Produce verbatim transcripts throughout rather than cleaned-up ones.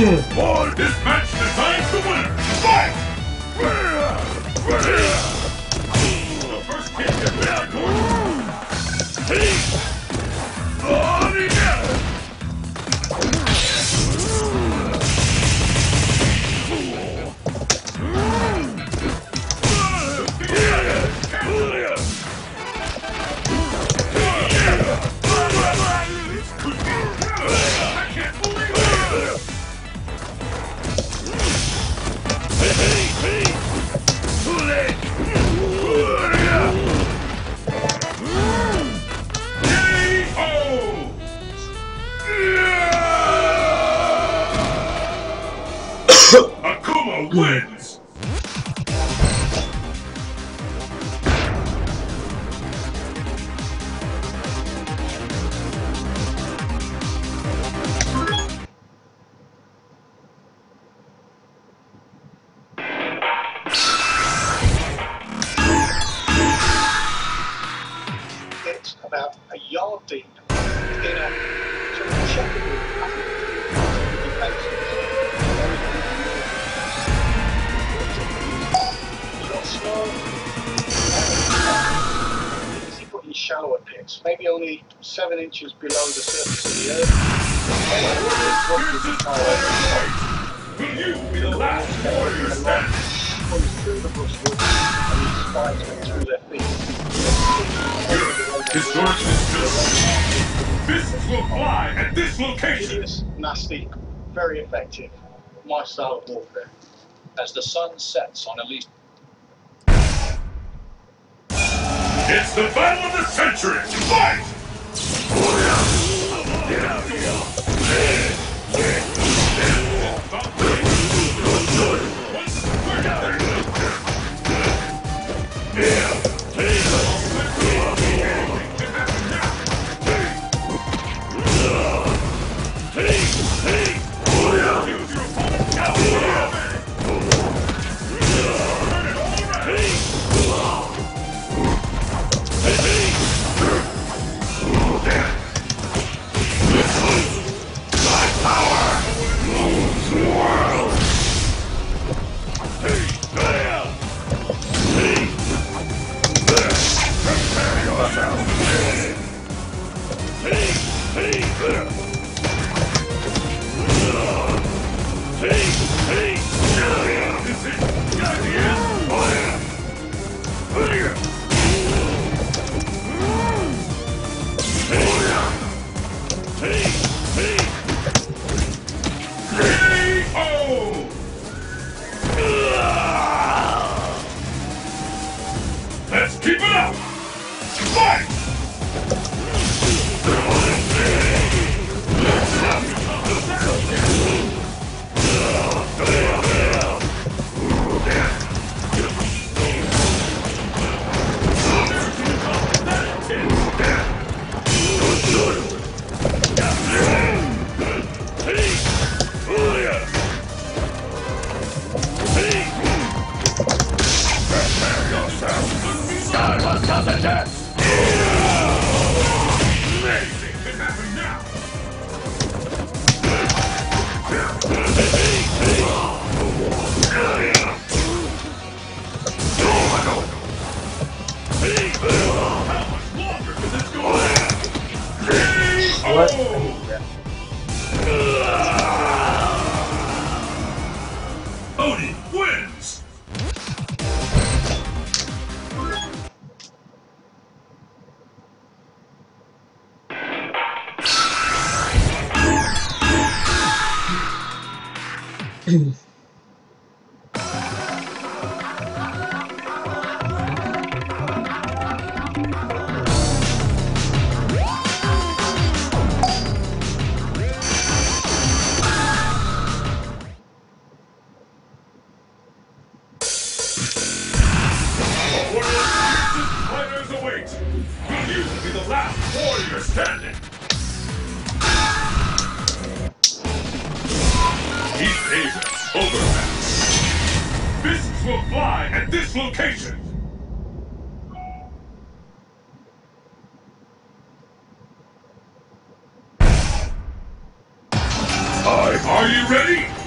For this match decides the winner. Fight! The first kick is very good. On again! Akuma wins! It's about a yard deep in a sort of checkerboard pattern. Easy putting shallower pits, maybe only seven inches below the surface of the earth. Will you be the last warrior standing? Through the brushwood and these spikes went through their feet. His direction is still. Fists will fly at this location. Hideous, nasty, very effective. My style of warfare. As the sun sets on at least. It's the battle of the century! Fight! Let's keep it up! Fight! Amazing! It happened now! How much longer can this go on? What? Oni wins! Fighters await! Will you be the last warrior standing? Heat Asia, overmatched. Fists will fly at this location! Are you ready?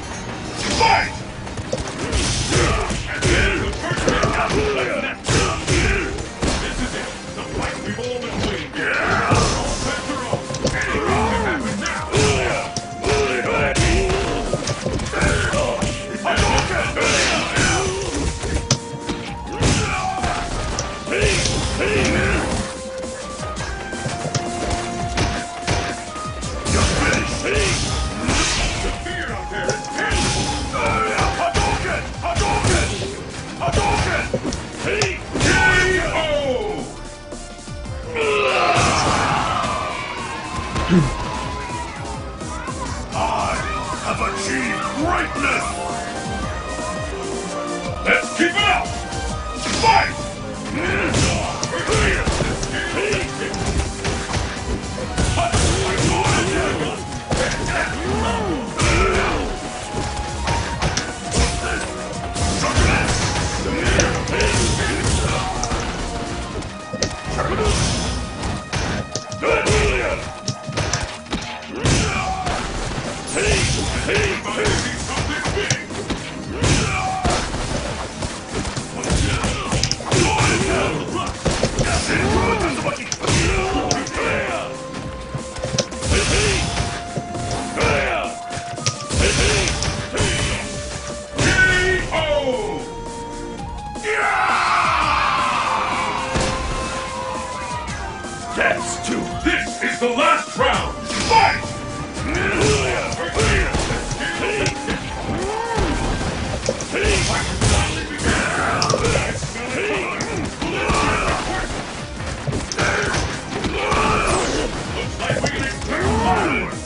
Lifeless! Let's keep it up! Fight! That's two. This is the last round. Fight! Looks like we can expect violence.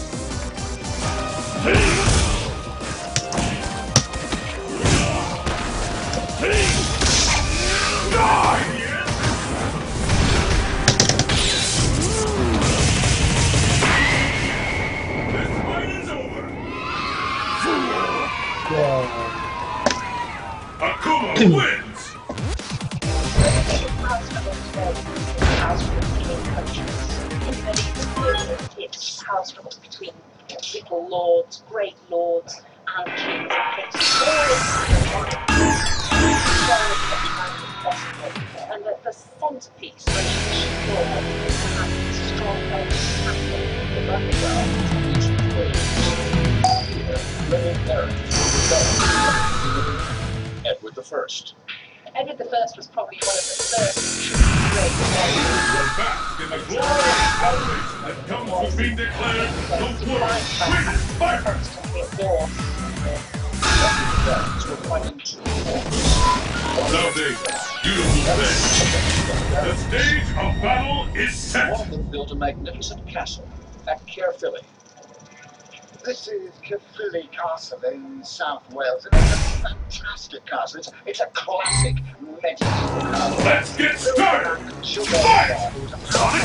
Akuma wins! It's house struggles between little lords, great lords, and kings and princes. And the, the centrepiece of the lord is to have this strong family the underworld. Edward the First. Edward the First was probably one of the first great We're back in the glorious celebration that comes from being declared the world's greatest fighter! Lovely, beautiful thing. The stage of battle is set. One of them built a magnificent castle at Caerphilly. This is Caerphilly Castle in South Wales, and it's a fantastic castle. It's, it's a classic medieval castle. Let's get started! Fight! Sonic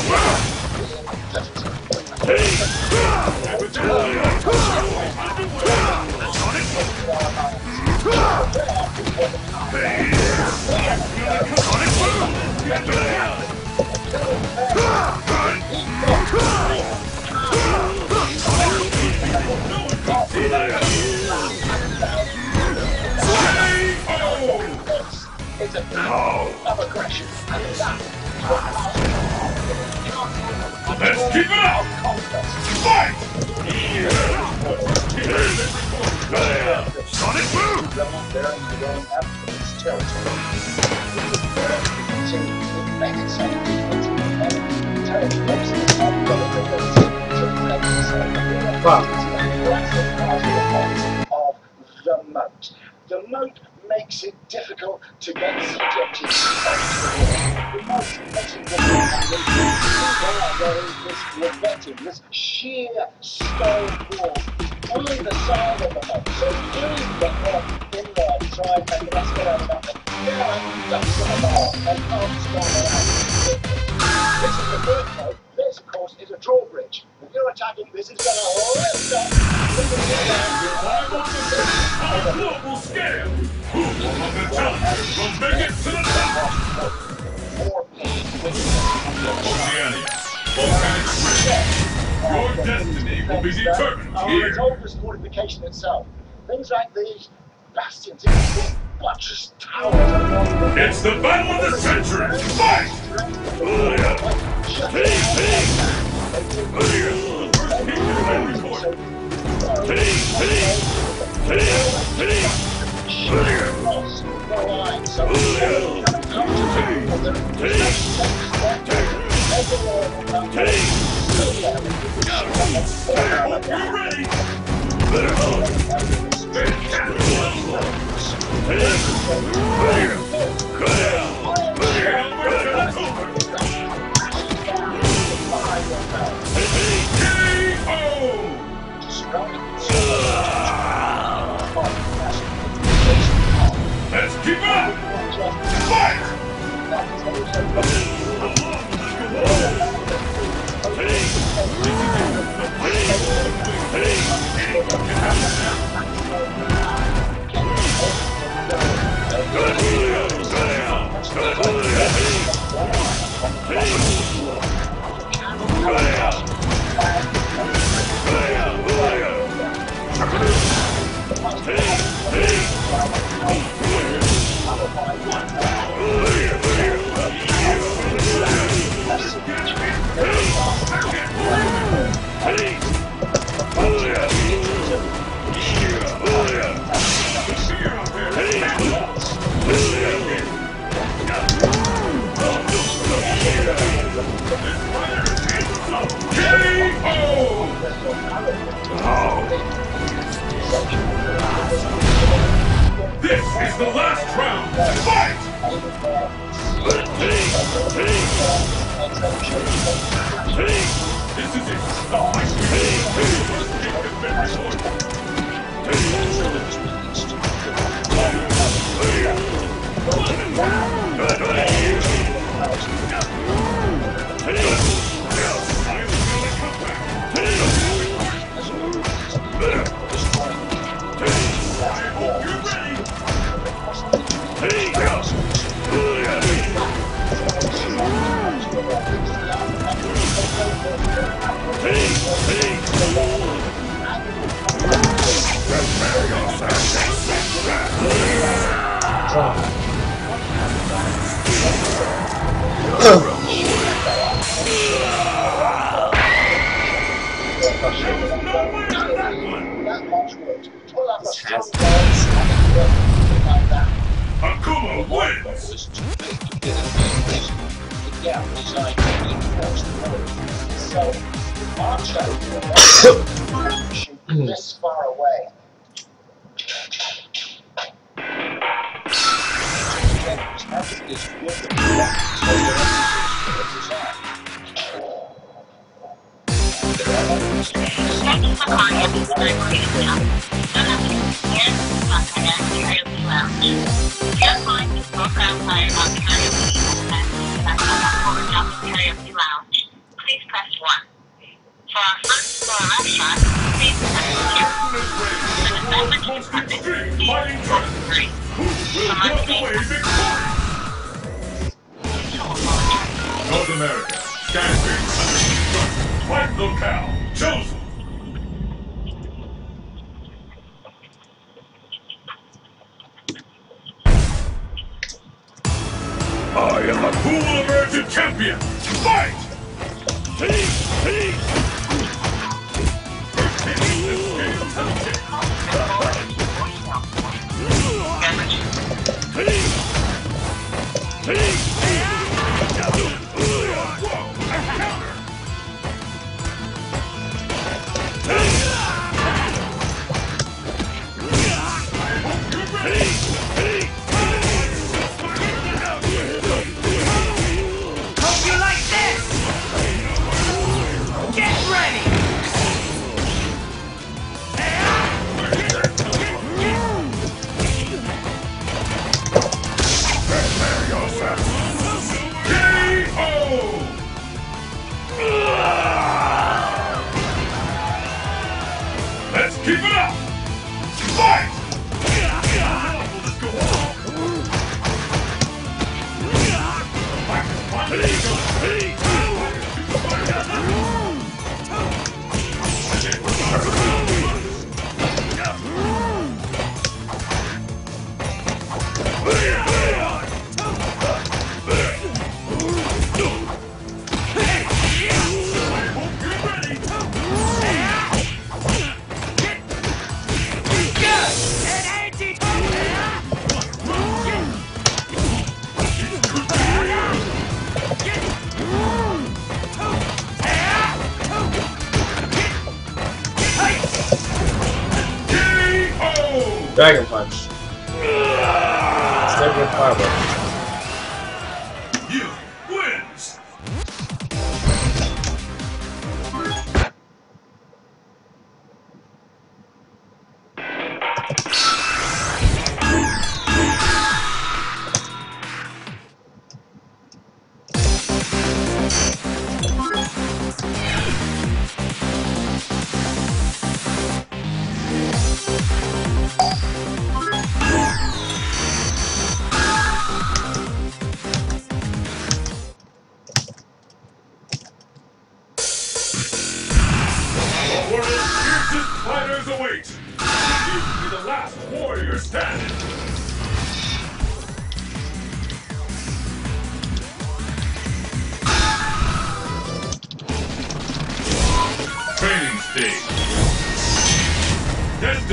It's a battle of aggression, and that Let's keep it up! Fight! Sonic Boom! Of the moat. The moat makes it difficult to get subjected to the moat makes it difficult. There is this revetting, this sheer stone wall on the side of the moat. So you get one in there to try and make the best get out of that. Yeah, that's the bar and can't storm around. This is the first moat. This, of course, is a drawbridge. If you're attacking, this is going to lift up. On a global scale, who on the challenge will make it to the top? Oceania, volcanic ridge. Your destiny will be determined Our here. oldest fortification itself. Things like these bastions, these buttress towers. It's the battle of the century. Fight! We're ready! keep it up! Fight! This is the last round! Fight! This is it! The Akuma wins! Yeah, designed to reinforce the road. So, Archer should be this far away. Please press one. For our first floor restaurant, please press two. For the beverage department, please press three. Who will walk away victorious? North America, Gansby, under construction. Fight locale, chosen. I am a cool American champion. Fight! Hey, hey. Let's keep it up! Fight! Dragon Punch. Stadium Fireball. You wins!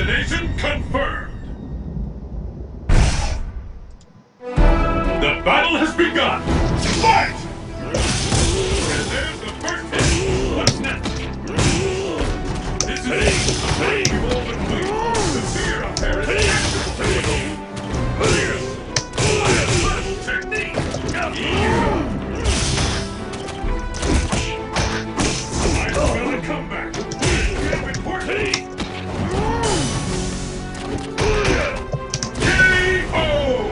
Destination confirmed. The battle has begun. Fight! And there's the first hit. What's next? This is it. The fight we've all been waiting for. The fear of Paris is Little technique. I'm gonna come back. It's important. K O!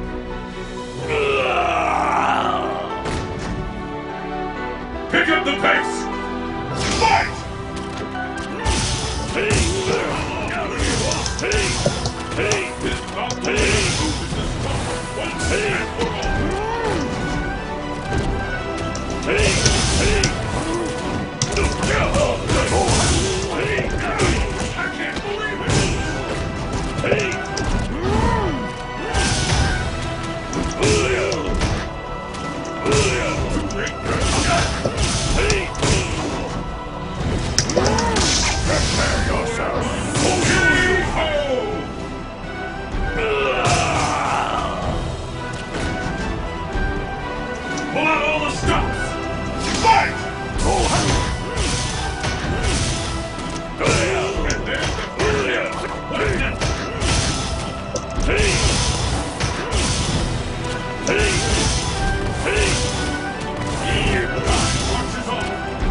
Pick up the pace! Fight! This complicated move is the strong once and for all. I can't believe it! Prepare yourself. Pull out all the stops. Fight! And there's the first hit. What's next? Marches on.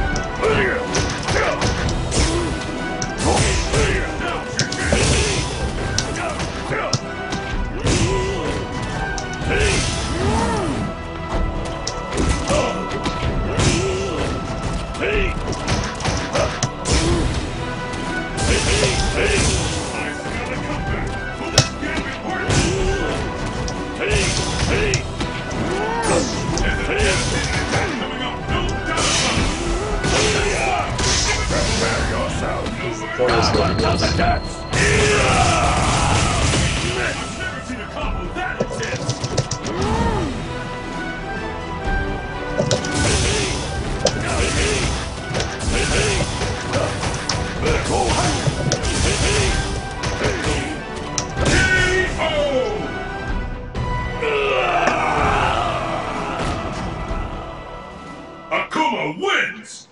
Akuma wins!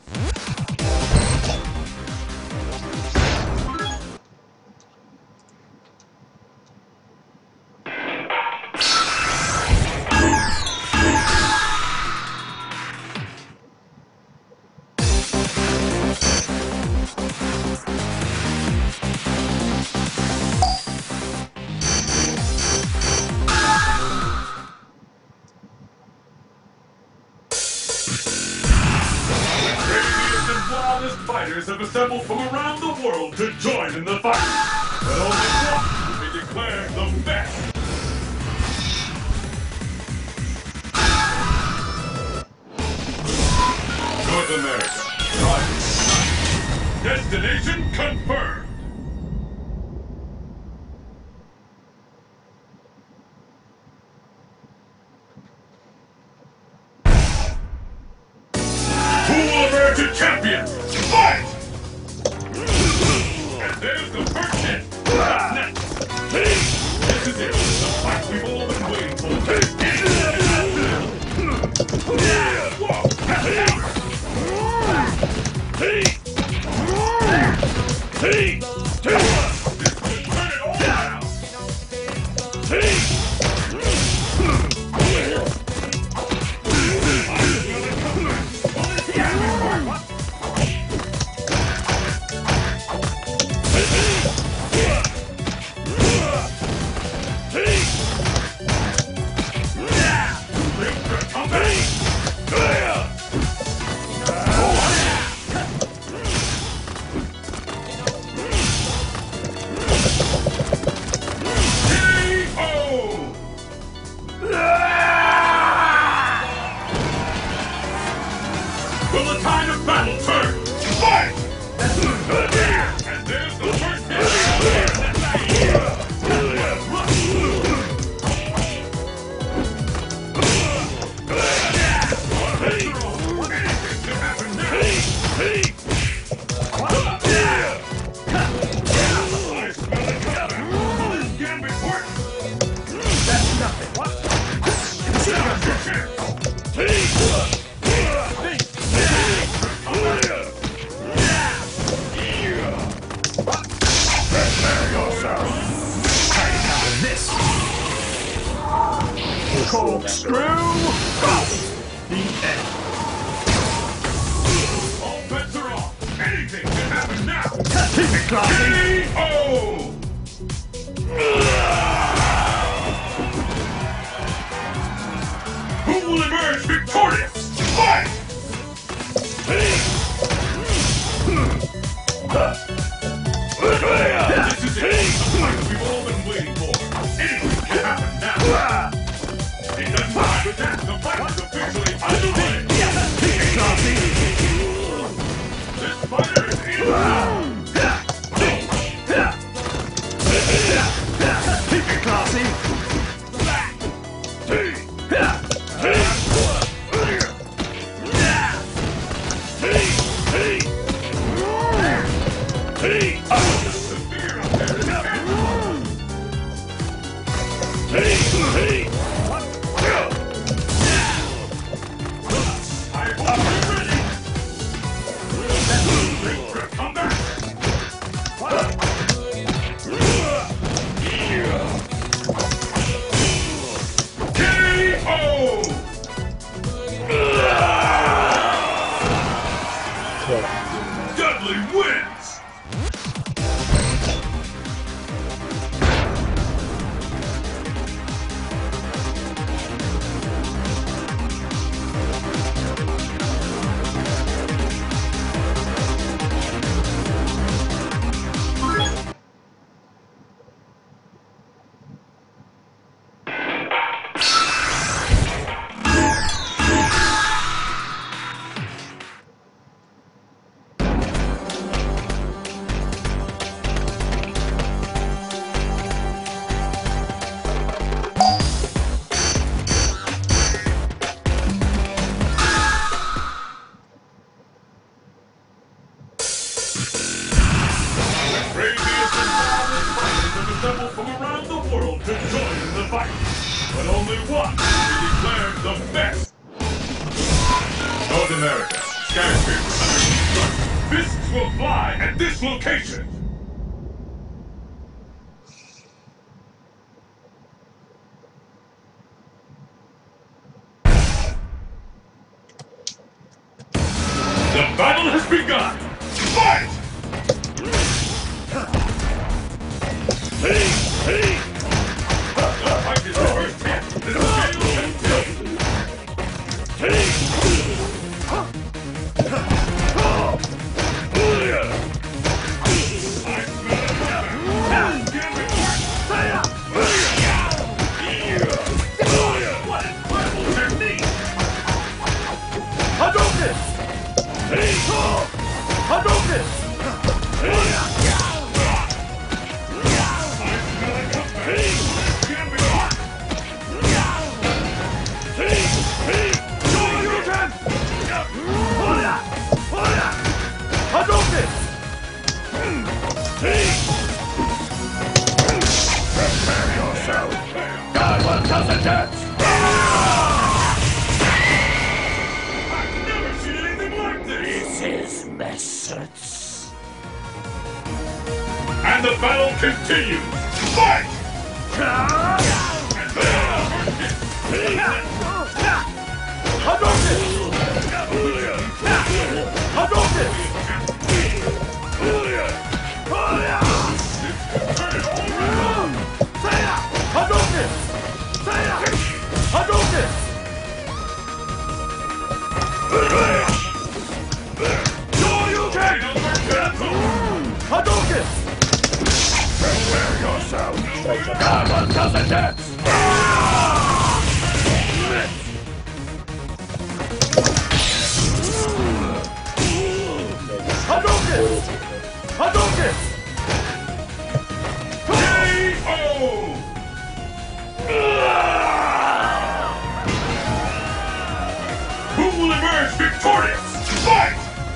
Wildest fighters have assembled from around the world to join in the fight. But only one will be declared the best. North America. Right. Destination confirmed. Who will emerge a champion? Fight! And there's the first hit. What's next? This is it. The fight we've all been waiting for. Whoa! Hey! Hey! Turn it all around! Hey! K O! Corkscrew! The end. All bets are off. Anything can happen now. Keep it classy! K O! Who will emerge victorious? Fight! This is it. The fight we've all been waiting for. Anything can happen now. It doesn't matter with that. The fight is officially underway. Keep it classy! This fighter is in round. Keep it classy! Dudley wins! Assembled from around the world to join the fight. But only one will be declared the best. North America, skyscraper. Fists will fly at this location. The battle has begun. Fight! Hey! Hey! The fight is first hit. The scale continues. What incredible technique! Hadouken! Hadouken! Hadouken! Prepare yourself! God will does it dance! I've never seen anything like this! This is Messerts. And the battle continues! Fight! And Hadouken! Hadouken! Hadouken! Hadouken! Hadouken! Prepare yourself! God will does it dance! Hadouken! Hadouken! K O! Who will emerge victorious? Fight!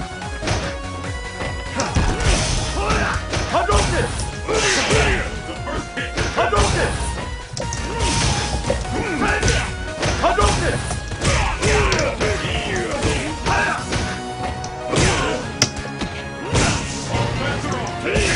Hadouken! The first hit! Hadouken! Hadouken! All bets are off!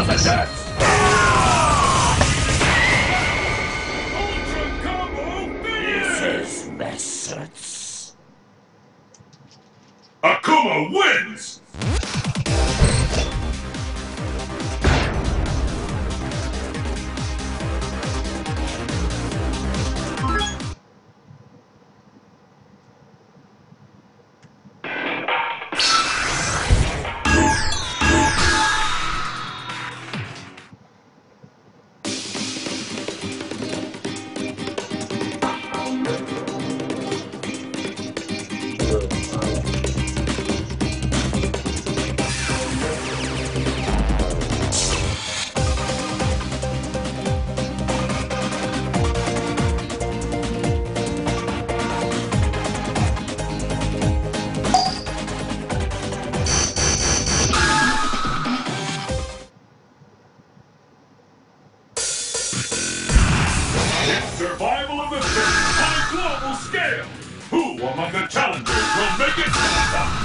doesn't dance! Ultra combo finish! This is methods. Akuma wins! Survival of the fittest on a global scale. Who among the challengers will make it to the top?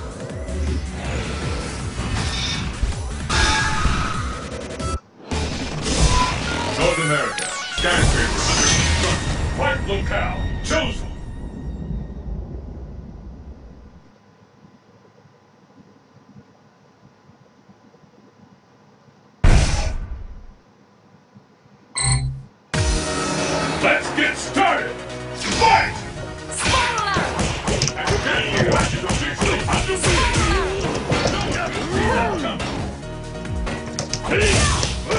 North America, skyscraper under construction. Right locale chosen. Let's get started! Fight! Academy Watch is officially underway! See that coming. Hey!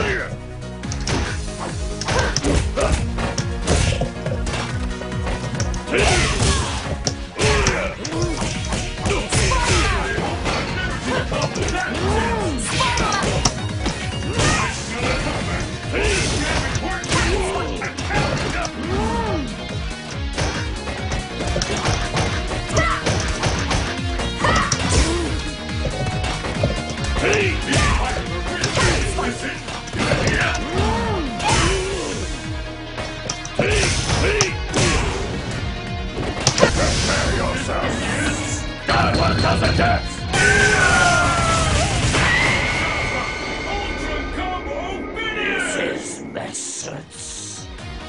Doesn't dance! Ultra combo finish! This is methods.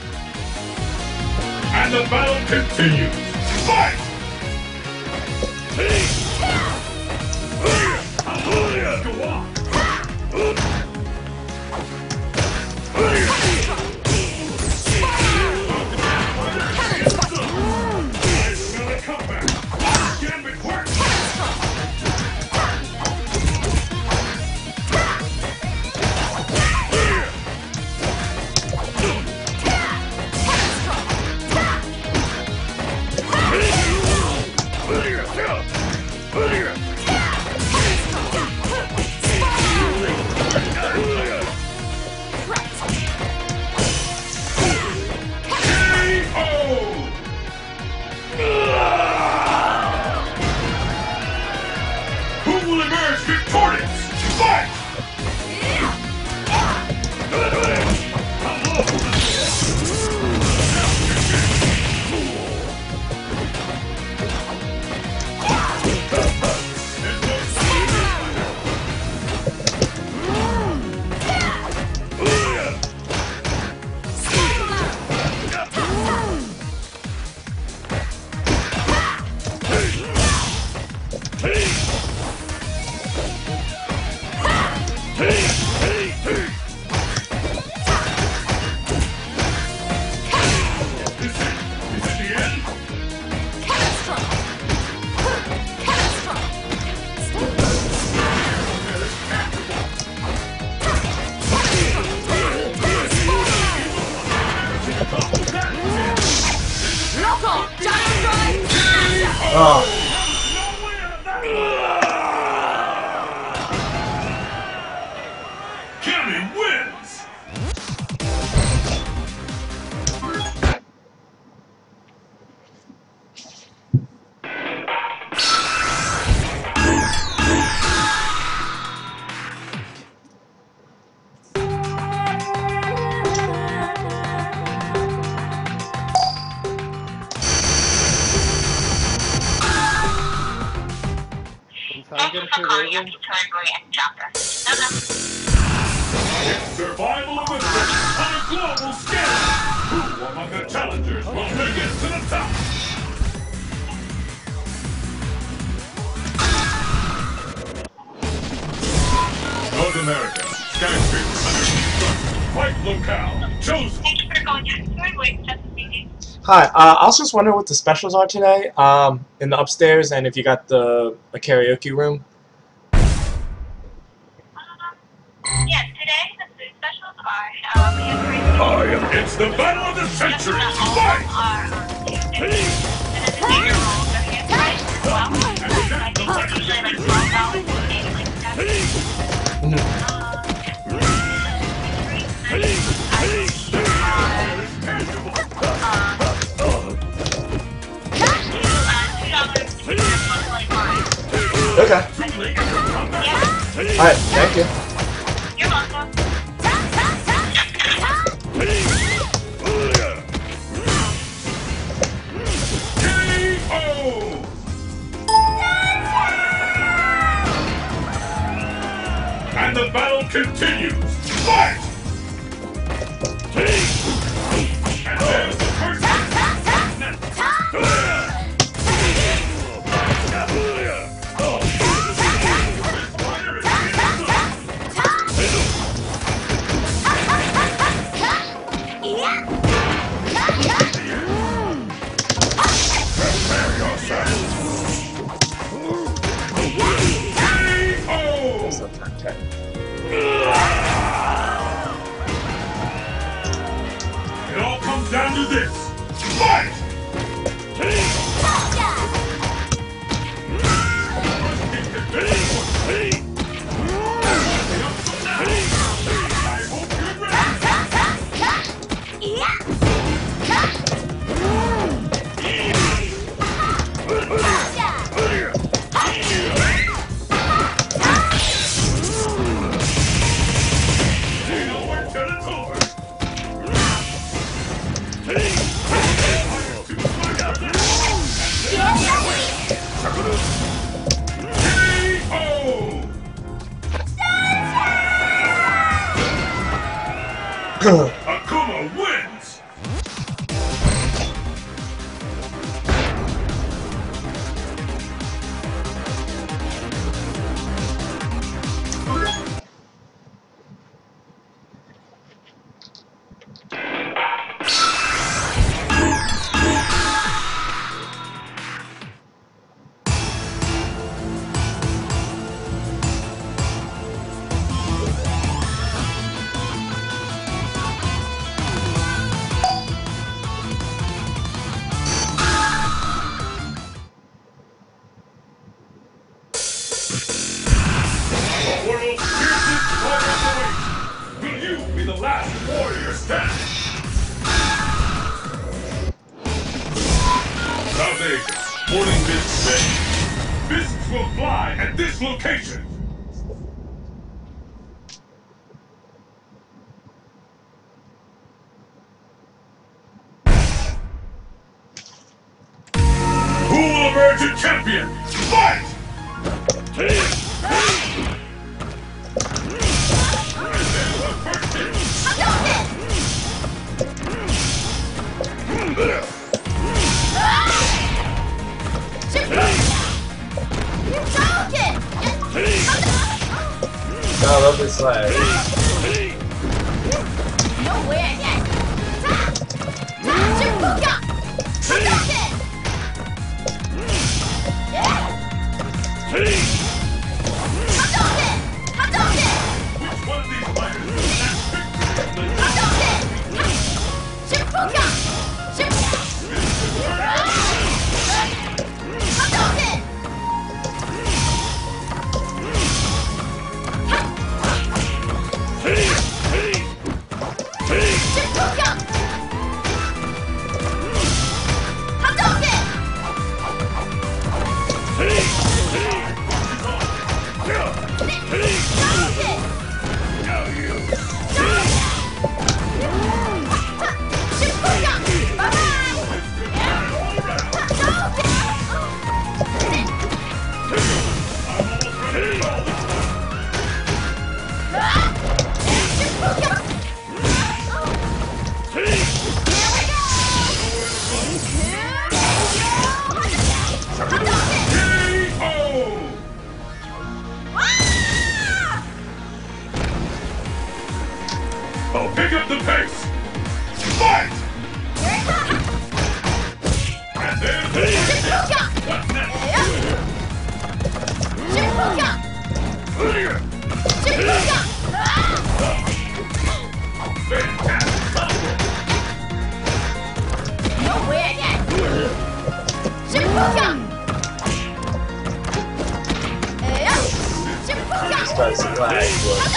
And the battle continues! Fight! Go on! Another comeback! Gambit works! Who will emerge victorious? Fight! Oh. County wins! Thank you for calling Yakitori and Jaka. No, no. It's survival of the fittest on a global scale. Who among the challengers will make it to the top? North America, skyscraper under construction. Fight locale chosen. Thank you for calling Expert. Wait, just speaking. Hi, uh, I was just wondering what the specials are today, um, in the upstairs, and if you got the a karaoke room. Um, yeah, today the food specials are, uh, we have great Oh, yeah. It's the battle of the century. Fight! are on Tuesday. And then the bigger rolls are here tonight as well. I think they're usually like twelve dollars and maybe like seven. Mhm. Okay. Alright, thank you. You're welcome. K O! And the battle continues. Fight! And there's the first It all comes down to this. Fight! I hope you're You know what till it's over. K O! Akuma wins! The world's fiercest warriors await! Will you be the last warrior standing? South Asia, sporting Mist Bay. Mists will fly at this location! Who will emerge a champion? Fight! I love this slide. Which one of these fighters will snatch victory? Starts to lag.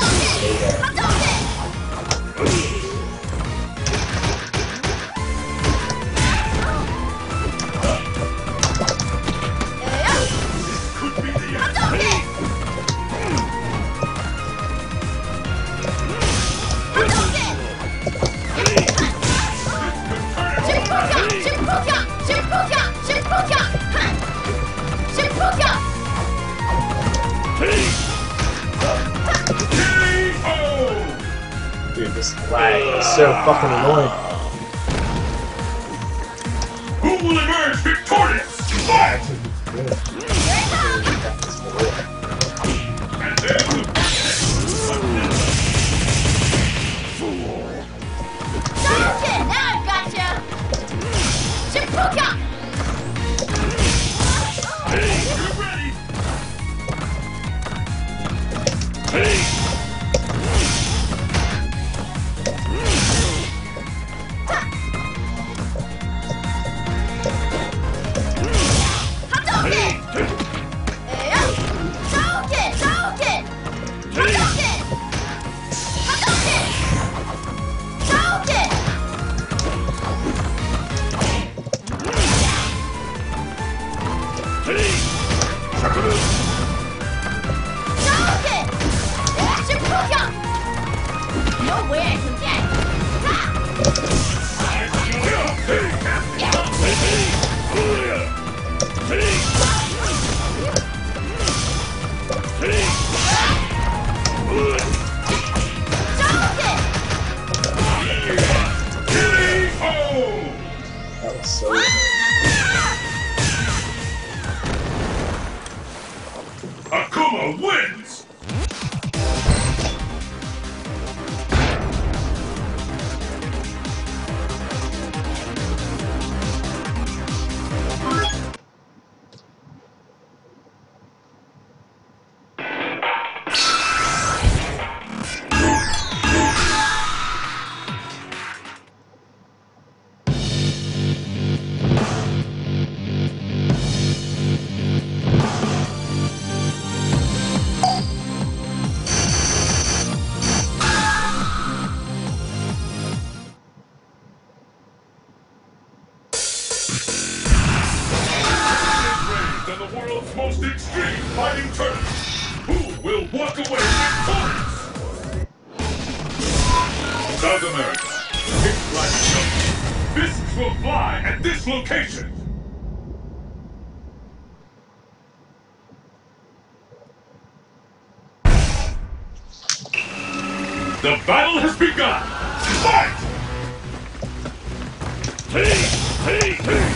Dude, this lag is so fucking annoying. Who will emerge victorious? Fight! And there's the That was so Akuma wins! And the world's most extreme fighting tournament. Who will walk away victorious? South America, pick like a Fists will fly at this location. The battle has begun. Fight! Hey, hey, hey.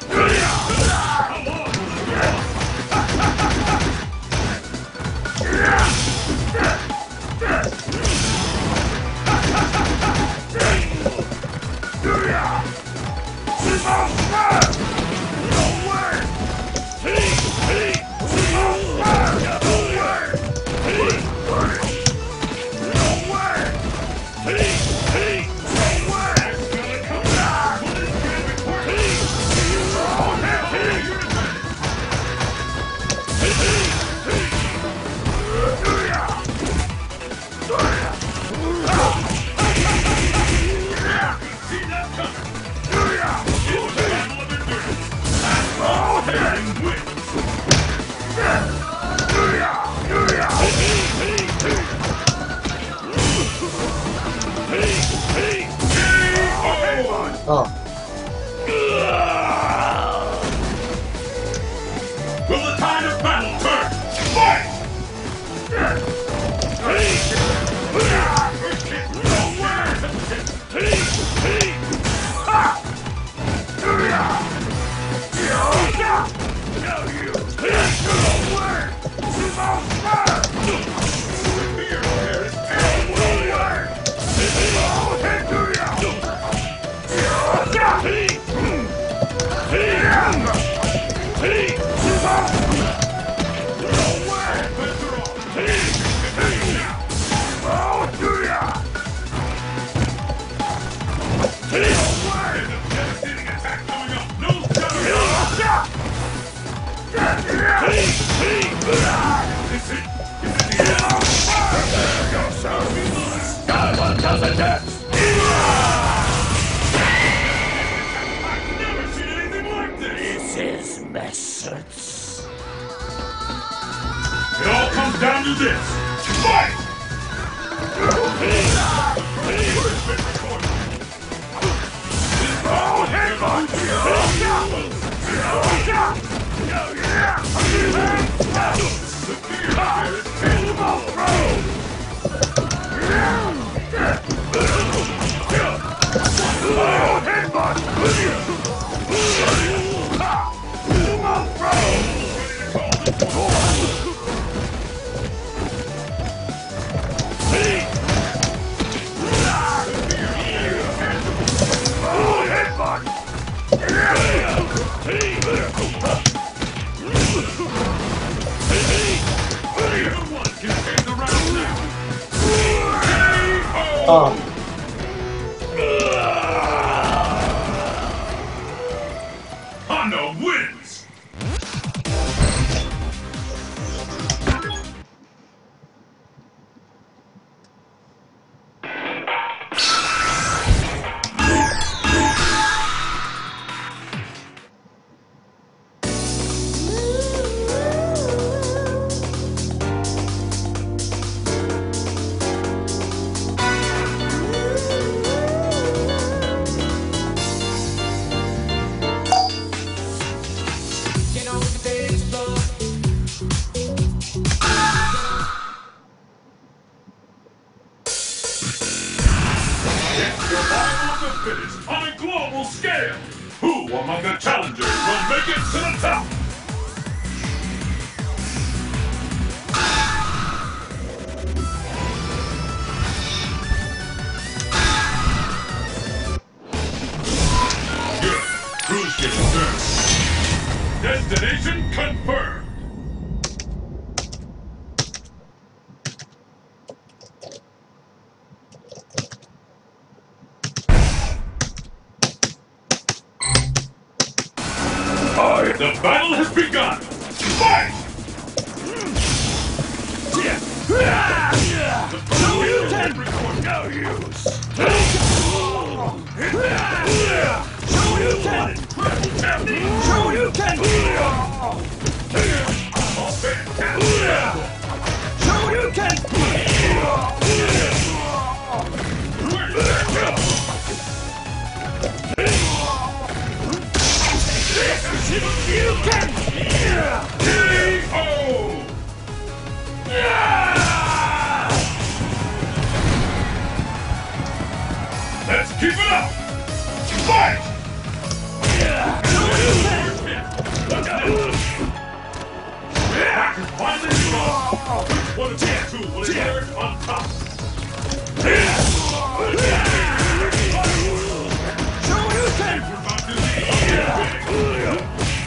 Oh. Will the tide of battle turn? Fight! Yeah! Is it? Is it the end? Prepare yourself. Skyward does it next. I've never seen anything like this! This is methods. It all comes down to this. Fight! Oh. Honda wins! Finished on a global scale. Who among the challengers will make it to the top? Good. Cruise ship turned. Destination confirmed. The battle has begun! Fight! No use! No use! Show you can! Show you can! Show you can! You can! K O! Let's keep it up! Fight! Finally lost. One of these two will emerge on top. Show you can! We're about to see.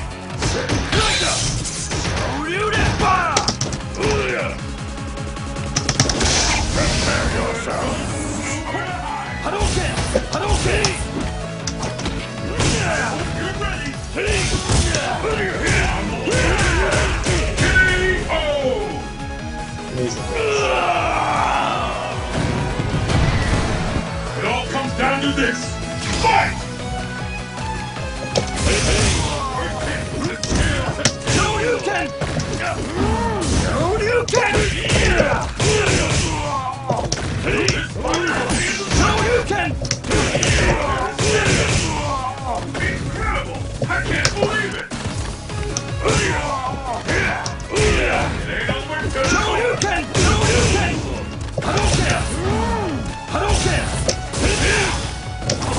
Prepare yourself. Hadouken! Hadouken! You're ready! K O! Amazing. It all comes down to this. Fight! Show you can! Show you can! Show you can! Incredible! I can't believe it! It ain't over till it's Show you over. can! Show you can! Hadouken! Hadouken!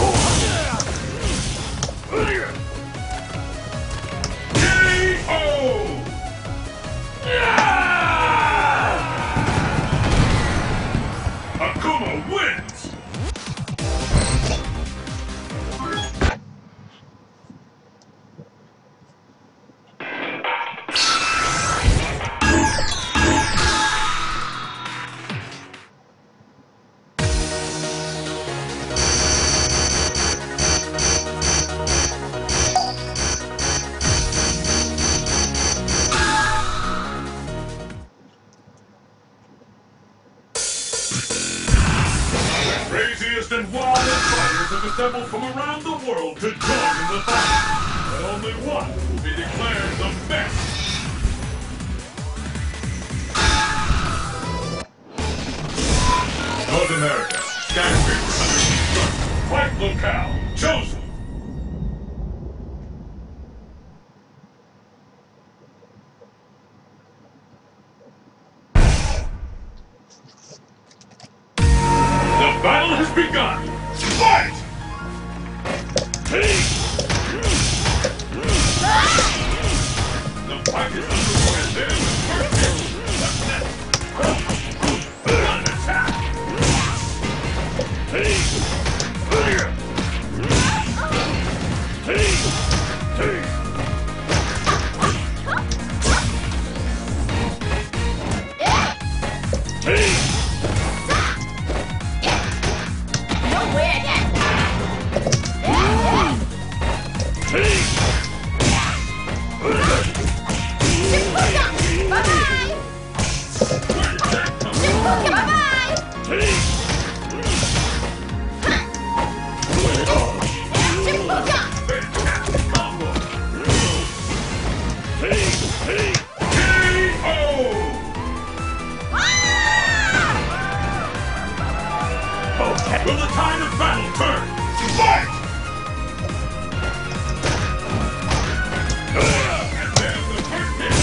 assembled from around the world to join in the fight. But only one will be declared the best. North America, skyscraper under construction. Fight locale chosen. The battle has begun. Fight! The fight is underway. There's the first hit. What's next? One attack. Will the tide of battle turn? Fight! And there's the first hit.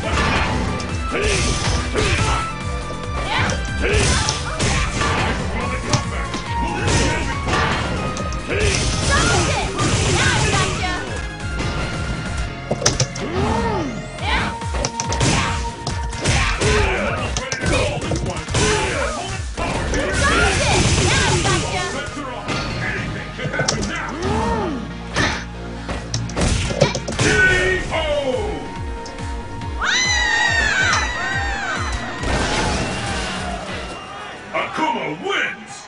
For the comeback. Will this be every Akuma wins!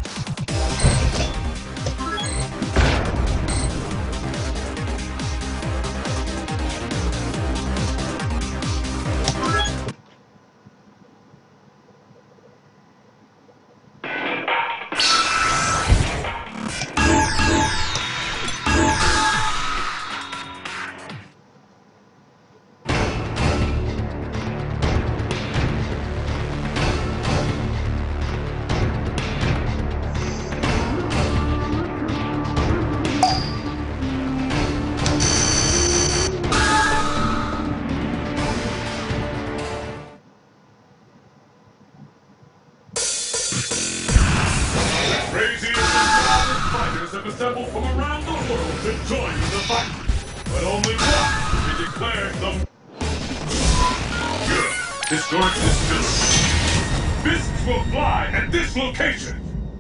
Crazy fighters have assembled from around the world to join in the fight. But only one will be declared the... Good. Historic distillery. Fists will fly at this location.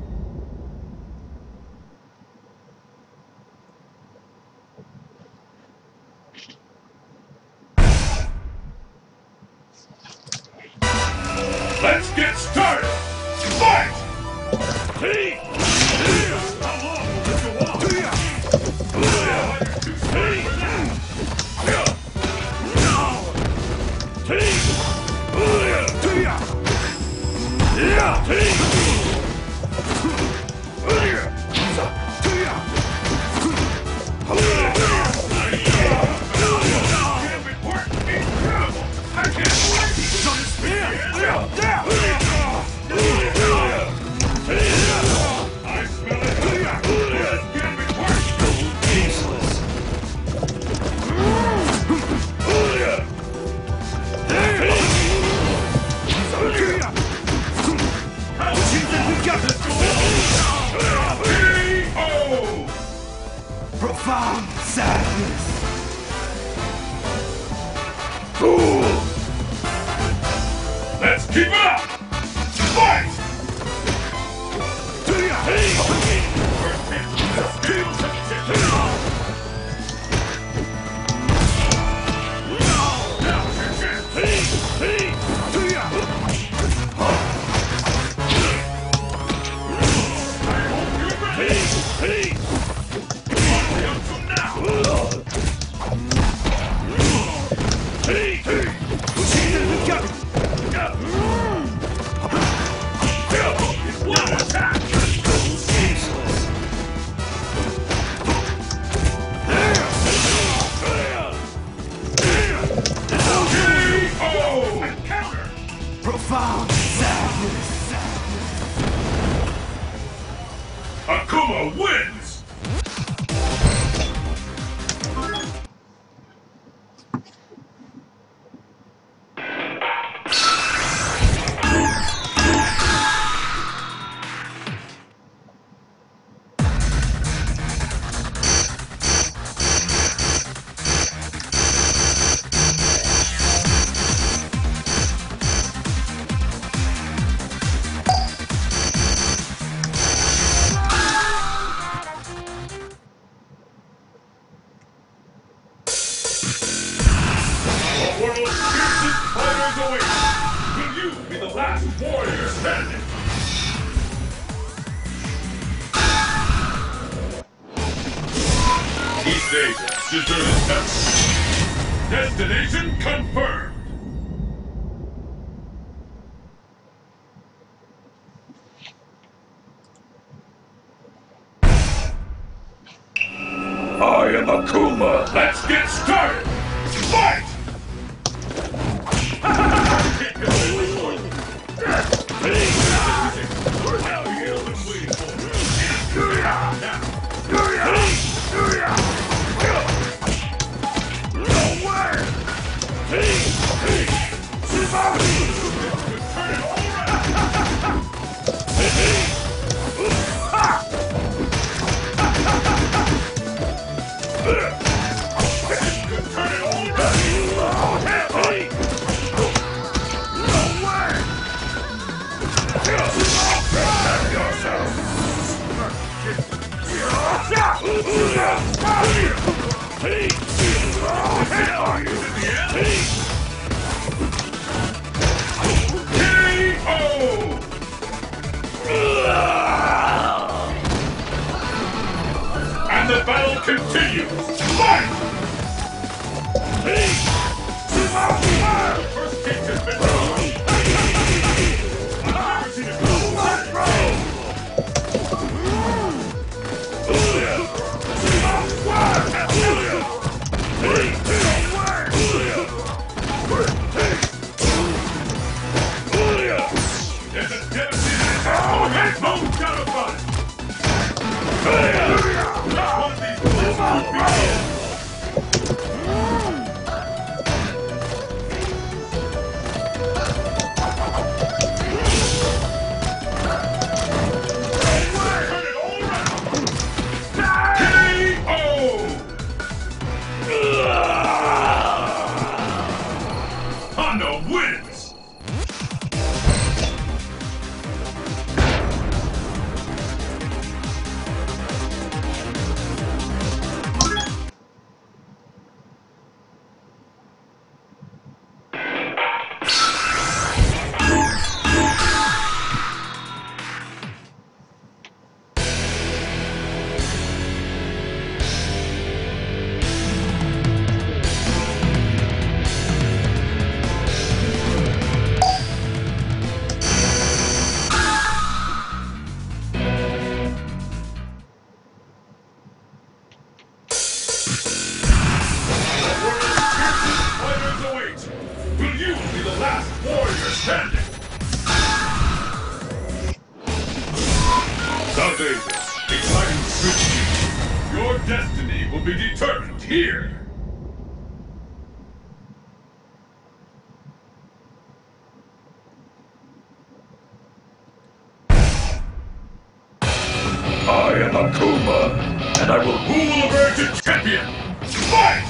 Let's get started! Fight! Hey! How long will this go on? Profound sadness. Let's keep it up! Fight! world's fiercest fighters await. Will you be the last warrior standing? East Asia, deserted temple. Destination confirmed. I am Akuma. Let's get started! Fight! And the battle continues! Fight! First kick has been thrown! I've never seen a girl There's a devastating attack going on! No doubt about it! Not one of these bullets would be killed! Turn it all around! K O! Hondo wins! Will you be the last warrior standing? South Asia, exciting switch. Your destiny will be determined here. I am Akuma, and I will Who will emerge a champion? Fight!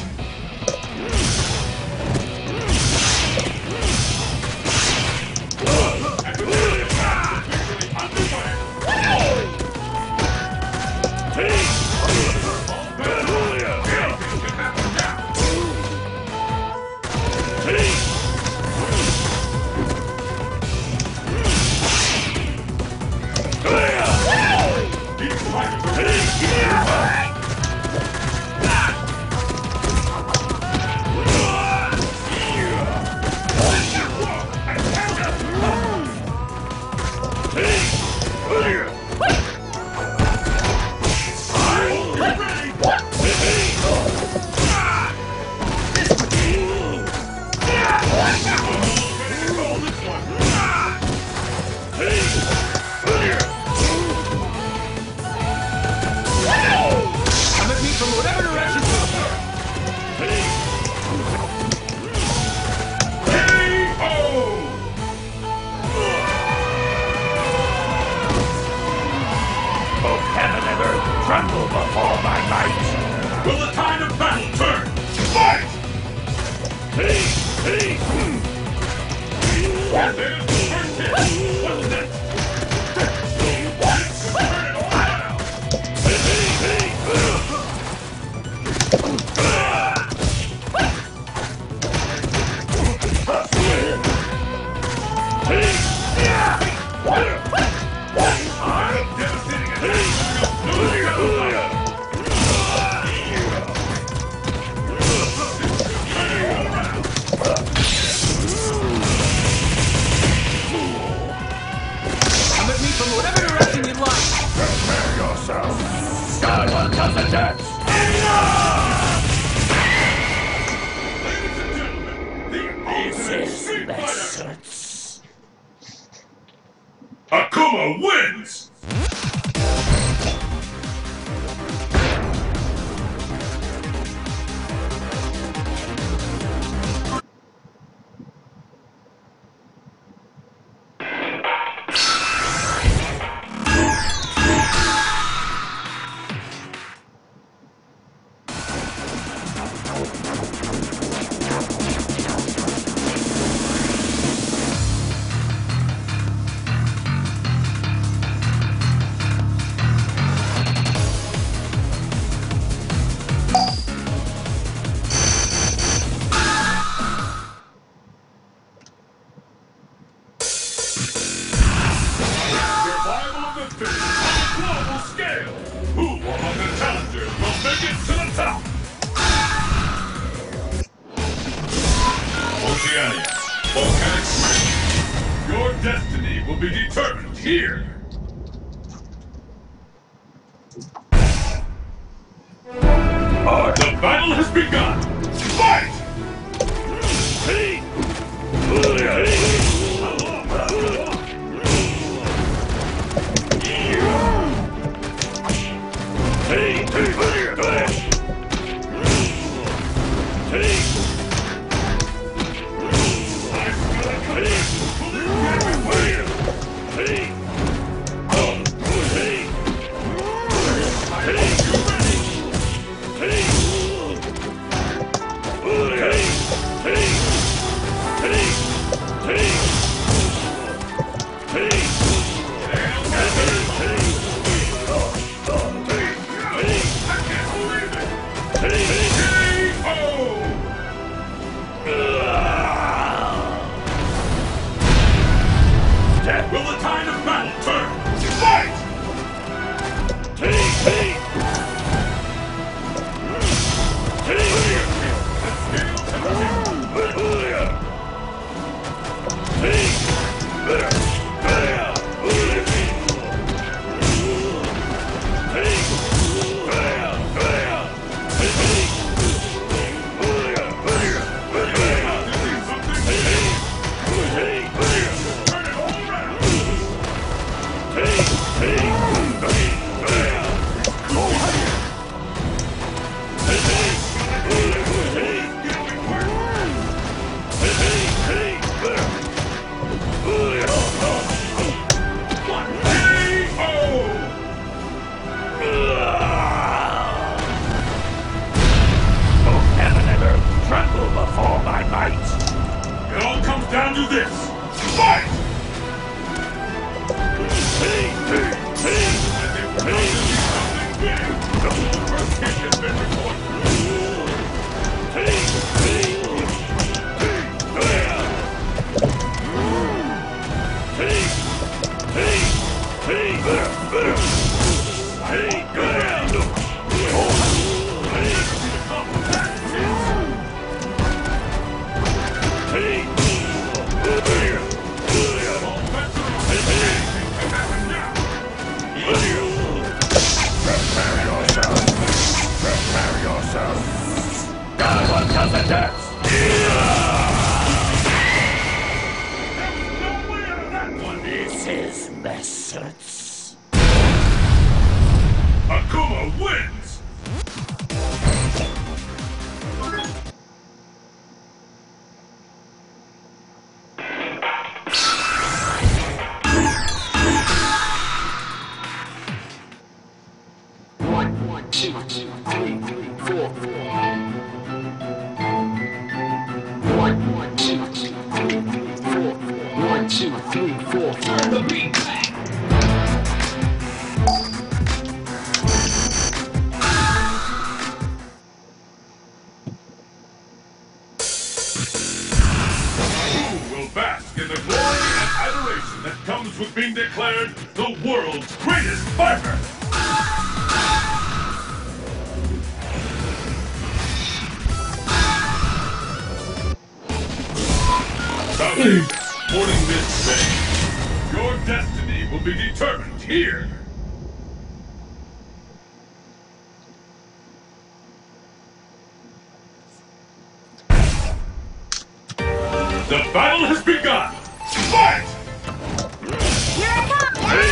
Akuma wins! Survival of the fittest on a global scale. Who among the challengers will make it to the top? Oceania, Volcanic Spring. Your destiny will be determined here. Uh, the battle has begun. Fight! Hey! Will the tide of battle turn? Fight! Down to this! Fight! Hey, hey, hey! As if we're going to see something big! The first hit has been recorded! Hey, hey! Hey, hey! Hey, hey! Hey, hey! Hey, This is methods. Akuma wins! One, one, two, two, three, three, four, four. One, one, two, two, three, three, four, four. One, two, three, four, four. The beat back. Who will bask in the glory and adoration that comes with being declared the world's greatest fighter? Southeast, sporting this bay. Your destiny will be determined here. The battle has begun! Fight! Here I come!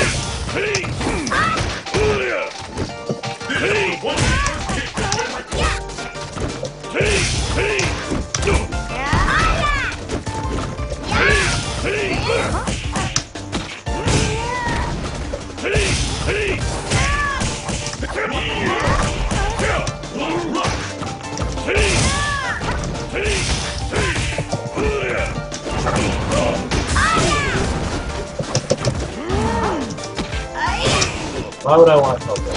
Why would I want to help them?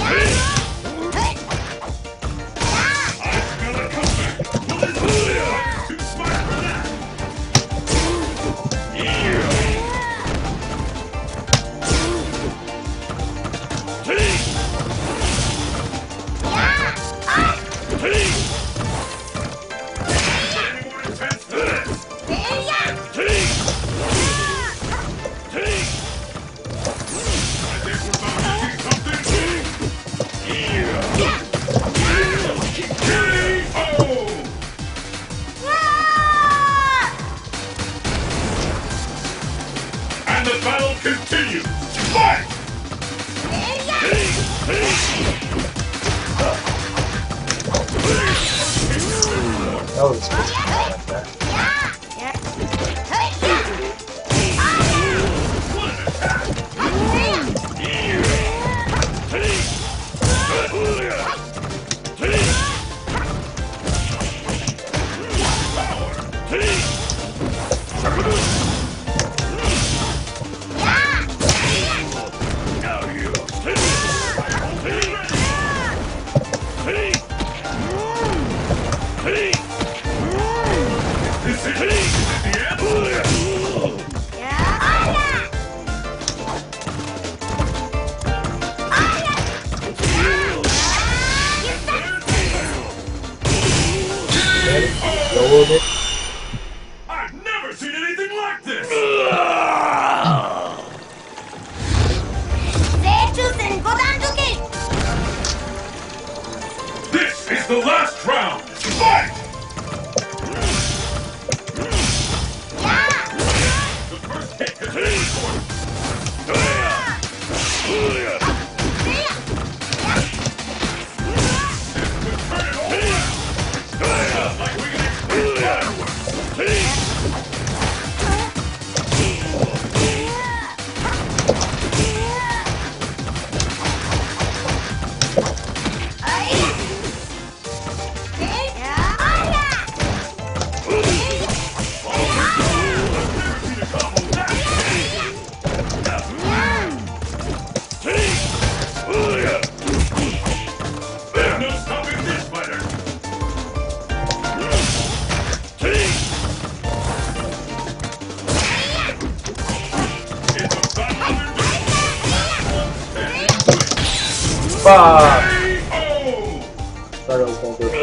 And the battle continues. Fight! That was supposed to be like that. Lowered it. I've never seen anything like this! This is the last round! Fight! The first hit has been recorded. Fuck! Thought I was gonna go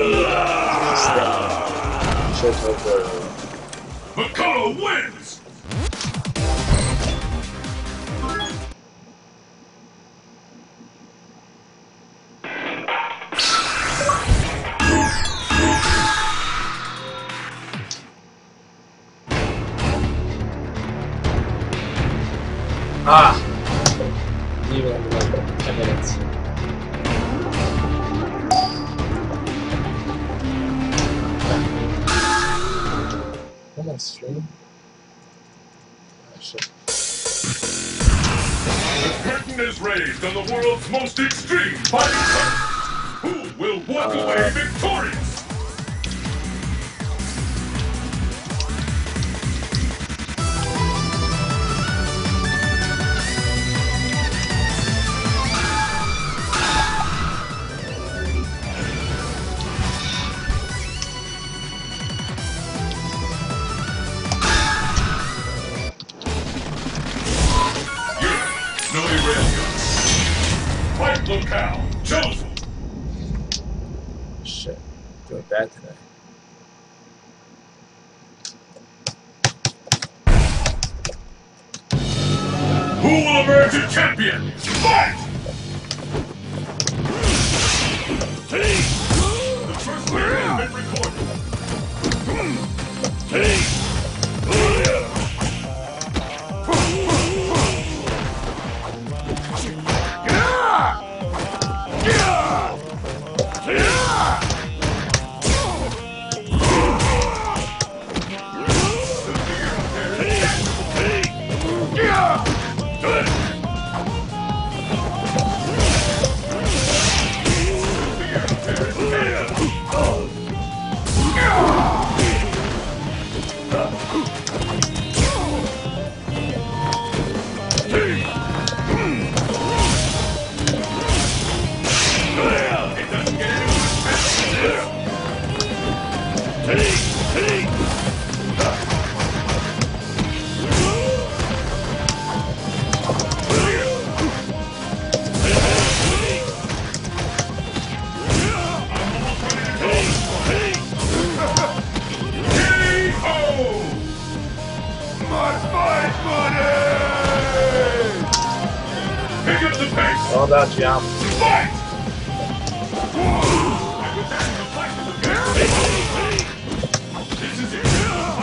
for the Makoto wins! Ah! Even in like ten minutes. Am I streaming? Oh, shit. The curtain is raised on the world's most extreme fighting tournament. Who will walk away victorious? Snowy Railgun. Fight locale chosen. Shit. Doing bad today. Who will emerge a champion? Fight! The first player has been recorded. without geometry. Fight! This is it.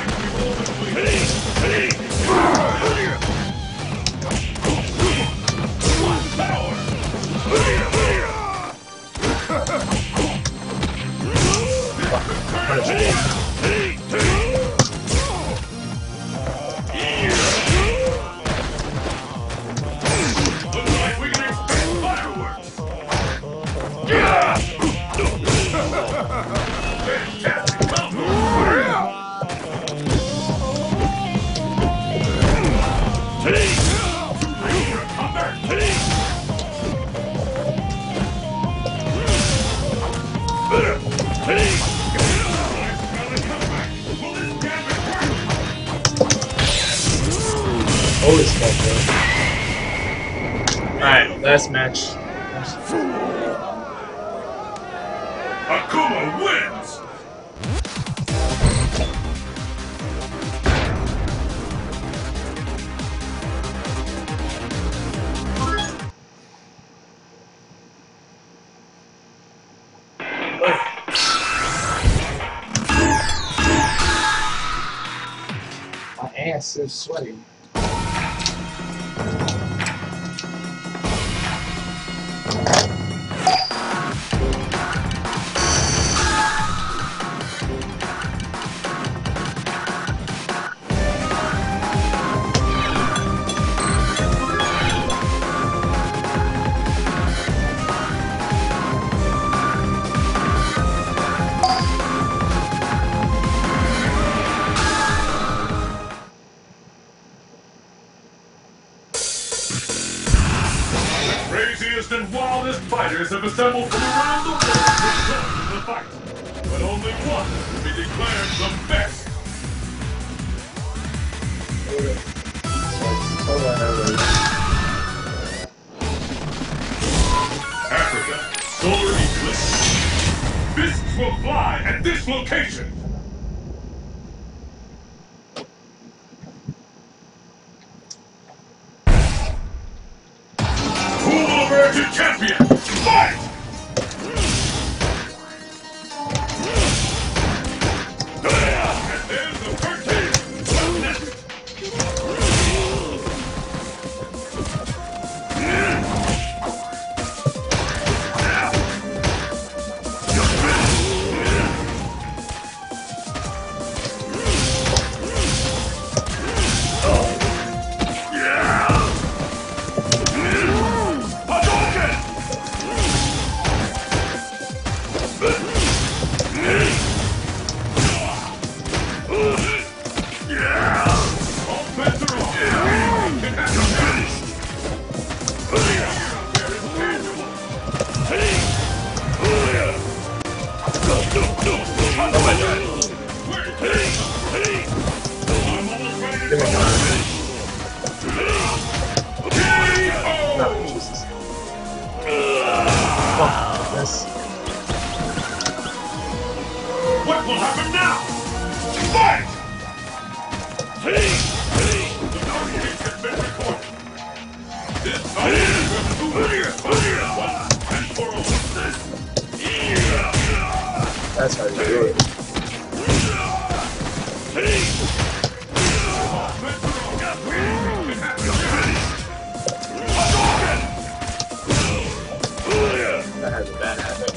Looks like we can expect fireworks. Fantastic combo. Holy smoke, bro. Alright, last match. Akuma wins! My ass is sweaty. Craziest and wildest fighters have assembled from around the world to join the fight. But only one will be declared the best. Africa, solar eclipse. Fists will fly at this location. Who will emerge a champion? Fight! And there's the first hit. What's next? What will happen now? Fight! The notification has been recorded. This fight is once and for all. That's how you do it. That has a bad habit.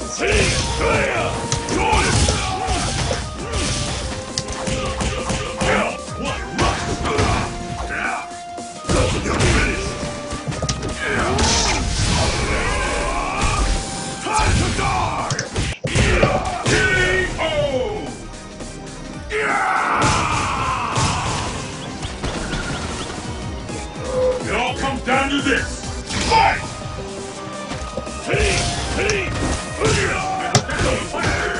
It all comes down to this. Fight!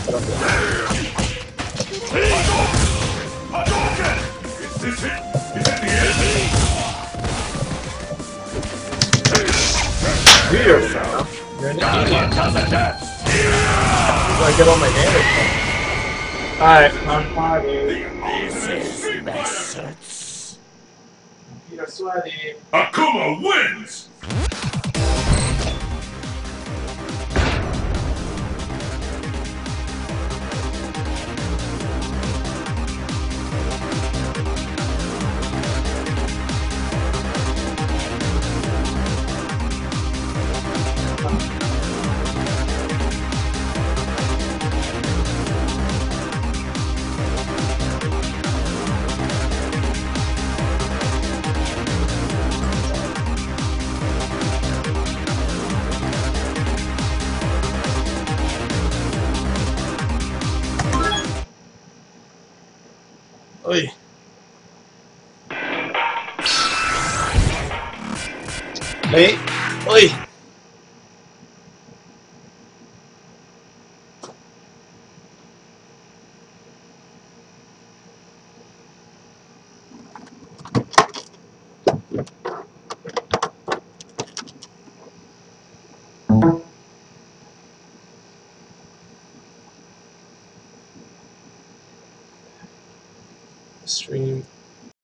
Hadouken! Is this it? Is it the end? Weird. You're an idiot. Gamakazata! I get all my damage. Alright, I'm fighting. Peter Sweaty. Akuma wins! Oi. Hey. Oi. Stream.